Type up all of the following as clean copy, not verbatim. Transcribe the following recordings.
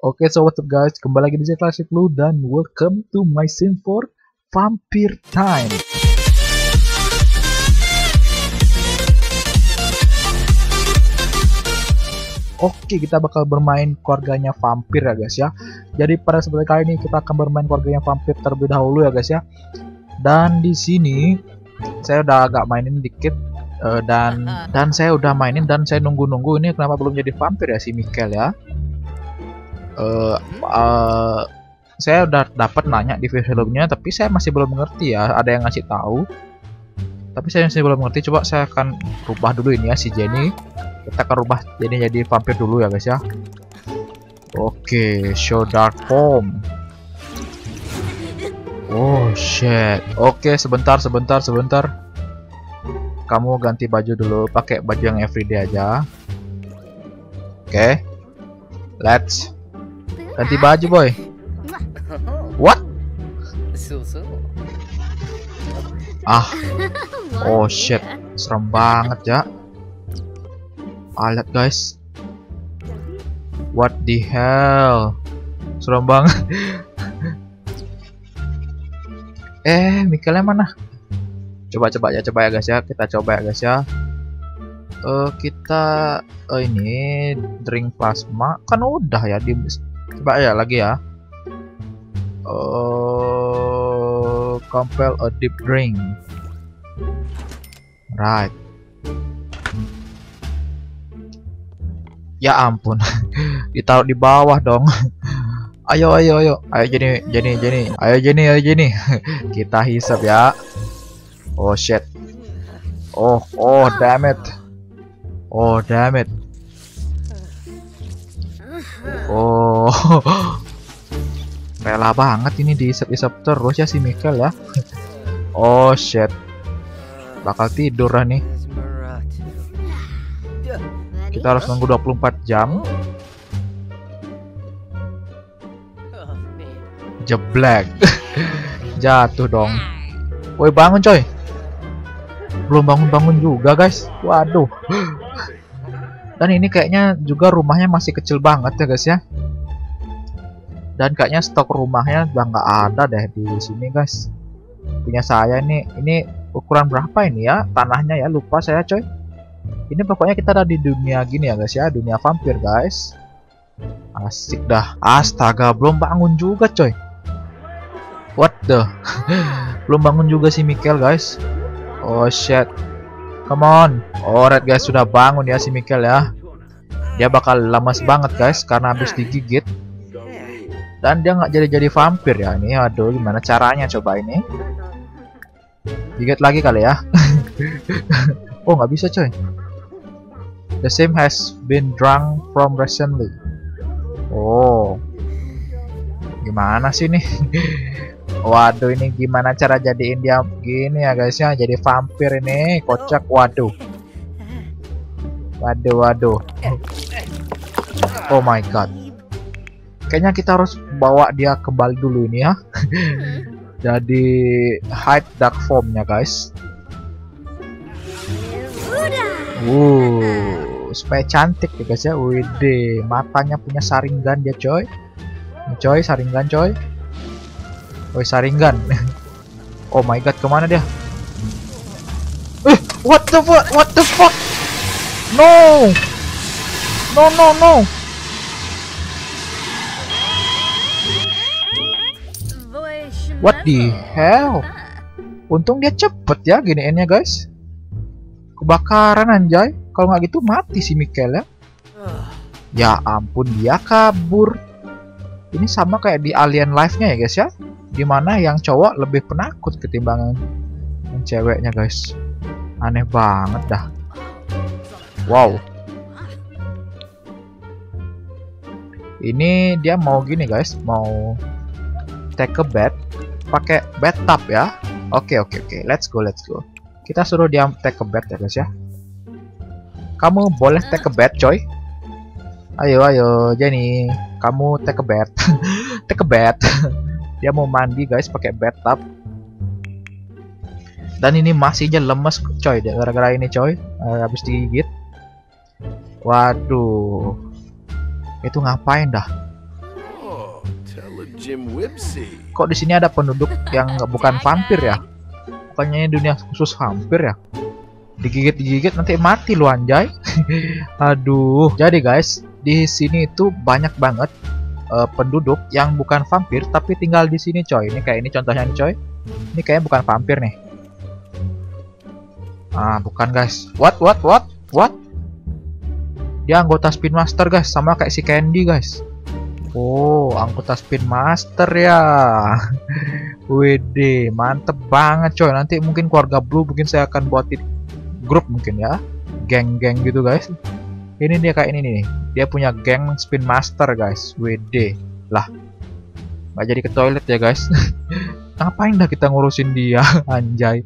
Oke, so what's up guys, kembali lagi di Classic Lu dan welcome to my sim for Vampire Time. Oke, kita bakal bermain keluarganya vampir ya guys ya. Jadi pada seperti kali ini kita akan bermain keluarganya vampir terlebih dahulu ya guys ya. Dan di sini saya udah agak mainin dikit dan saya udah mainin dan saya nunggu ini kenapa belum jadi vampir ya si Mikel ya. Saya udah dapat nanya di filmnya tapi saya masih belum mengerti ya, ada yang ngasih tahu tapi saya masih belum mengerti. Coba saya akan rubah dulu ini ya si Jenny, kita akan rubah jadi vampir dulu ya guys ya. Oke, show dark form. Oh shit. Oke, sebentar kamu ganti baju dulu, pakai baju yang everyday aja. Oke, let's ganti baju boy. What? Oh shit, serem banget ya. Lihat guys, what the hell, serem banget. Mikelnya mana? Coba ya guys ya, kita coba ya guys ya. Kita ini drink plasma kan udah ya, coba ya lagi ya. Compel a deep drink, right. Ya ampun, ditaruh di bawah dong. Ayo Jenny, ayo Jenny, kita hisap ya. Oh shit, oh damn it, oh rela banget ini diisap-isap terus ya si Mikel ya. Oh shit, bakal tidur lah nih. Kita harus nunggu 24 jam. Jeblek. Jatuh dong. Woi bangun coy. Belum bangun juga guys. Waduh. Dan ini kayaknya juga rumahnya masih kecil banget ya guys ya. Dan kayaknya stok rumahnya udah nggak ada deh di sini guys. Punya saya nih. Ini ukuran berapa ini ya tanahnya ya, lupa saya coy. Ini pokoknya kita ada di dunia gini ya guys ya, dunia vampir guys. Asik dah. Astaga, belum bangun juga coy. What the? Belum bangun juga si Mikel guys. Oh shit, come on. Alright guys, sudah bangun ya si Mikel ya. Dia bakal lemas banget guys karena habis digigit. Dan dia nggak jadi vampir ya ini. Aduh, gimana caranya coba ini? Gigit lagi kali ya. Oh nggak bisa coy. The same has been drunk from recently. Oh, gimana sih nih? Waduh, ini gimana cara jadiin dia gini ya guys ya, jadi vampir ini kocak. Waduh. Oh my god. Kayaknya kita harus bawa dia kembali dulu ini ya. Jadi hide dark formnya guys. Supaya cantik ya guys ya. Wede, matanya punya saringan dia coy. Coy, saringan coy. Woi saringan. Oh my god, kemana dia? What the fuck? No. What the hell? Untung dia cepet ya giniinnya guys. Kebakaran anjay. Kalau nggak gitu mati si Mikel ya. Ya ampun, dia kabur. Ini sama kayak di Alien Life-nya ya guys ya, dimana yang cowok lebih penakut ketimbang yang ceweknya guys. Aneh banget dah. Wow. Ini dia mau gini guys, mau take a bath pakai bathtub ya. Oke, let's go. Kita suruh dia take a bath ya guys ya. Kamu boleh take a bath coy. Ayo Jenny, kamu take a bath. Take a bath. Dia mau mandi guys pakai bathtub. Dan ini masihnya lemes coy, gara-gara ini coy, habis digigit. Waduh, itu ngapain dah? Kok di sini ada penduduk yang bukan vampir ya? Bukannya dunia khusus vampir ya? Digigit nanti mati lu anjay. Aduh. Jadi guys, di sini itu banyak banget penduduk yang bukan vampir tapi tinggal di sini coy. Ini kayak ini contohnya nih coy. Ini kayaknya bukan vampir nih. Ah, bukan guys. What? Dia anggota Spin Master guys, sama kayak si Candy guys. Oh, anggota Spin Master ya. Wede, mantep banget coy. Nanti mungkin keluarga Blue mungkin saya akan buatin grup mungkin ya. Geng-geng gitu guys. Ini dia kayak ini nih. Dia punya geng Spin Master guys. Wede. Lah. Nggak jadi ke toilet ya guys. Ngapain dah kita ngurusin dia, anjay.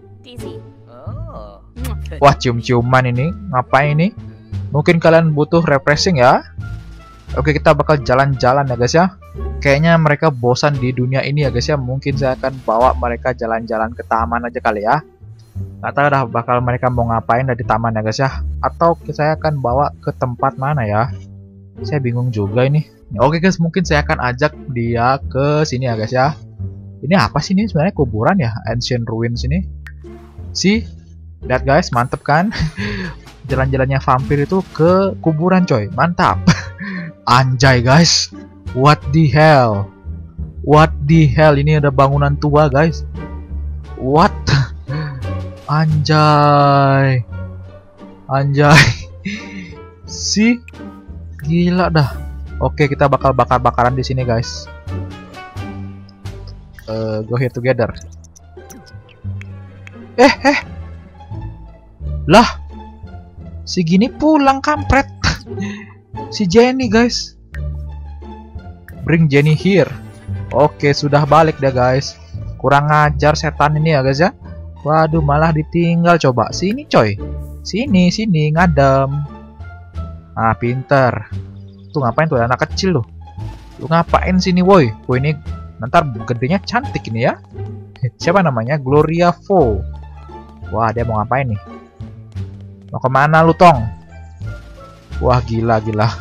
Wah, cium-ciuman ini. Ngapain ini? Mungkin kalian butuh refreshing ya. Oke, kita bakal jalan-jalan ya guys ya. Kayaknya mereka bosan di dunia ini ya guys ya. Mungkin saya akan bawa mereka jalan-jalan ke taman aja kali ya. Nggak tahu dah bakal mereka mau ngapain dari taman ya guys ya. Atau saya akan bawa ke tempat mana ya. Saya bingung juga ini. Oke guys, mungkin saya akan ajak dia ke sini ya guys ya. Ini apa sih ini? Sebenarnya kuburan ya, Ancient Ruins ini. Lihat guys, mantep kan? Jalan-jalannya vampir itu ke kuburan coy, mantap. Anjay guys, what the hell? Ini ada bangunan tua guys. What? Anjay. Gila dah. Oke, kita bakal bakar-bakaran di sini guys. Go here together. Lah, si gini pulang kampret. Si Jenny guys. Bring Jenny here. Oke, sudah balik dah guys. Kurang ngajar setan ini ya guys ya. Waduh, malah ditinggal coba. Sini coy. Sini ngadem. Ah, pinter. Tuh ngapain tuh anak kecil loh. Lu ngapain sini woi? Woi, ini ntar gedenya cantik ini ya. Siapa namanya? Gloria Fo. Wah, dia mau ngapain nih? Mau kemana lu Tong? Wah, gila.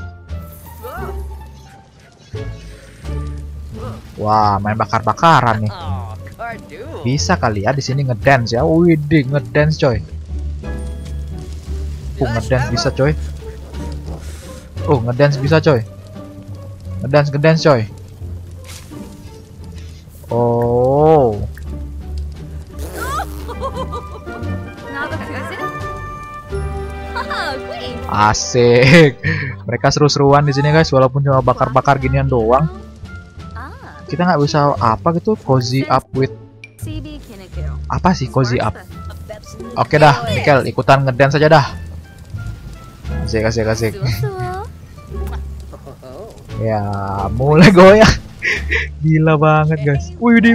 Wah, main bakar-bakaran nih. Bisa kali ya di sini ngedance ya. Widih, ngedance coy. Ngedance bisa coy. Ngedance bisa coy. Ngedance coy. Oh. Asik. Mereka seru-seruan di sini guys, walaupun cuma bakar-bakar ginian doang. Kita nggak bisa apa gitu, cozy up with. Apa sih cozy up? Oke dah, Mikel ikutan ngedance saja dah. Asik. Ya, mulai goyang. Gila banget guys. Widih.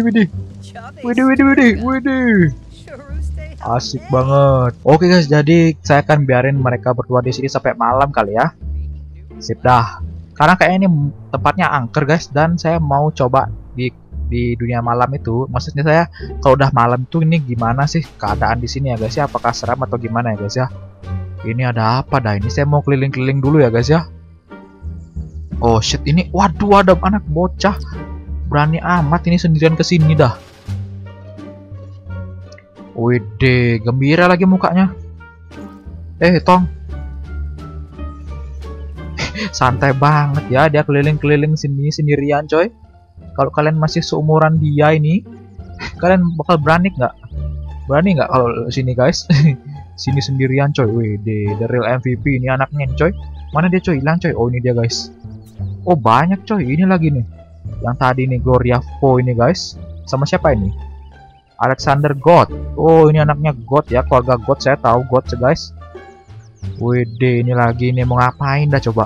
Asik banget. Oke guys, jadi saya akan biarin mereka berdua di sini sampai malam kali ya. Sip dah. Karena kayaknya ini tempatnya angker guys, dan saya mau coba di dunia malam itu. Maksudnya saya kalau udah malam tuh ini gimana sih keadaan di sini ya guys ya? Apakah seram atau gimana ya guys ya? Ini ada apa dah? Ini saya mau keliling-keliling dulu ya guys ya. Oh shit, ini waduh ada anak bocah. Berani amat ini sendirian kesini dah. Wede, gembira lagi mukanya. Tong. Santai banget ya, dia keliling-keliling sini sendirian coy. Kalau kalian masih seumuran dia ini, kalian bakal berani nggak? Berani nggak kalau sini guys? Sini sendirian coy. Wede, the real MVP ini anaknya coy. Mana dia coy? Hilang coy. Oh ini dia guys. Oh banyak coy. Ini lagi nih. Yang tadi nih Gloria Fo ini guys. Sama siapa ini? Alexander God. Oh ini anaknya God ya, keluarga God, saya tahu God guys. Wede, ini lagi nih mau ngapain dah coba?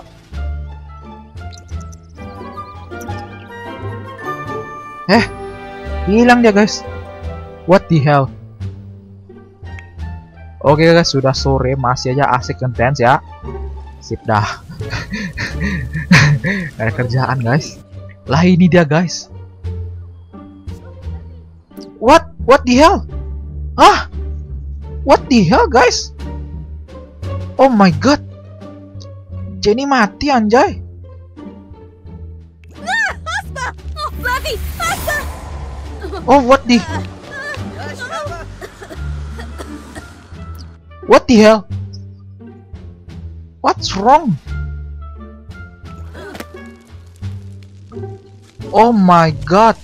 Hilang dia guys. What the hell? Oke guys, sudah sore masih aja asik ngedance ya. Sip dah. Gak ada kerjaan guys. Lah ini dia guys. What the hell? What the hell guys? Oh my god. Jenny mati anjay. Oh, what the hell? What's wrong? Oh my god.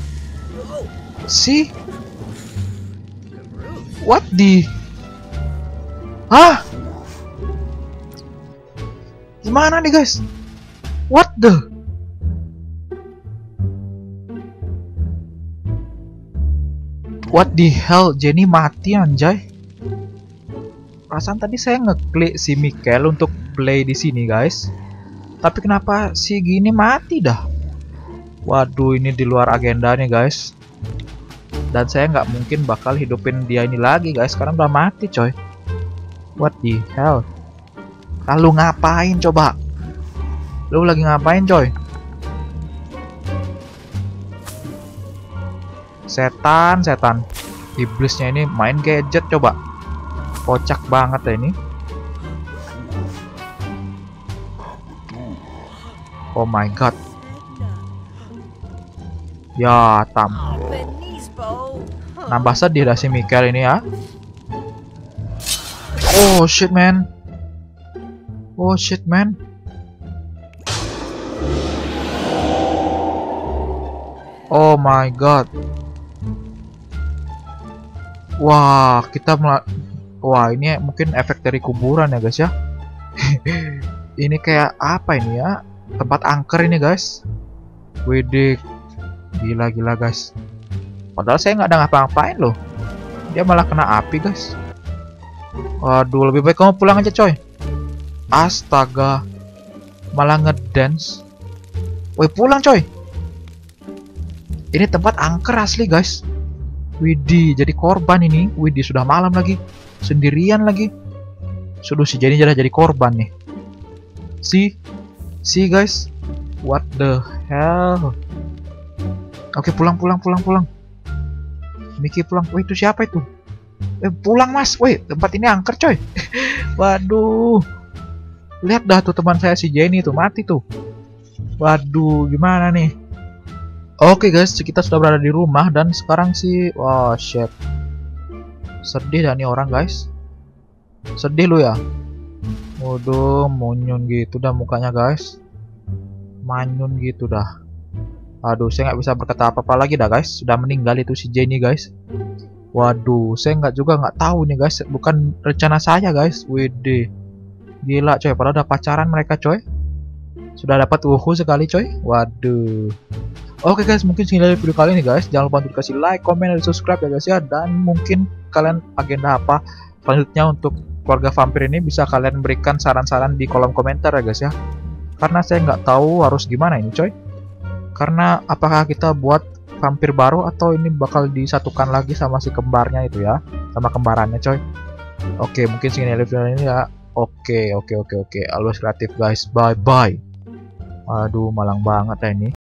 See? What the? Hah? Gimana nih guys? What the? What the hell? Jenny mati anjay. Perasaan tadi saya ngeklik si Michael untuk play di sini guys. Tapi kenapa si gini mati dah? Waduh, ini di luar agenda nih guys. Dan saya nggak mungkin bakal hidupin dia ini lagi guys, karena udah mati coy. What the hell? Lalu ngapain coba? Lu lagi ngapain coy? Setan. Iblisnya ini main gadget coba. Kocak banget ya ini. Oh my god. Ya, nambah sedih dah si Michael ini ya. Oh shit man. Oh my god. Wah, wah, ini mungkin efek dari kuburan ya guys ya. Ini kayak apa ini ya? Tempat angker ini guys. Widih. Gila guys. Padahal saya nggak ada ngapa-ngapain loh. Dia malah kena api guys. Waduh, lebih baik kamu pulang aja coy. Astaga. Malah ngedance. Woi, pulang coy. Ini tempat angker asli guys. Widih, jadi korban ini. Widih, sudah malam lagi. Sendirian lagi. Sudah si Jenny jadi korban nih. See guys. What the hell? Oke, pulang. Mickey pulang. Wih, itu siapa itu? Pulang mas. Wih, tempat ini angker coy. Waduh. Lihat dah tuh teman saya si Jenny tuh mati tuh. Waduh, gimana nih? Oke guys, kita sudah berada di rumah dan sekarang sih, wah shit. Sedih dah nih orang guys. Sedih lu ya. Waduh, monyun gitu dah mukanya guys. Manyun gitu dah. Aduh, saya nggak bisa berkata apa-apa lagi dah guys. Sudah meninggal itu si Jenny guys. Waduh, saya nggak tahu nih guys. Bukan rencana saya guys. Wede, gila coy. Padahal udah pacaran mereka coy. Sudah dapat sekali coy. Waduh. Oke guys, mungkin sekian dari video kali ini guys. Jangan lupa untuk kasih like, komen, dan subscribe ya guys ya. Dan mungkin kalian agenda apa selanjutnya untuk keluarga vampir ini bisa kalian berikan saran-saran di kolom komentar ya guys ya. Karena saya nggak tahu harus gimana ini coy. Karena apakah kita buat vampir baru atau ini bakal disatukan lagi sama si kembarnya itu ya, sama kembarannya coy. Oke, mungkin segini dari video ini ya. Oke. Always kreatif guys. Bye bye. Aduh, malang banget ya ini.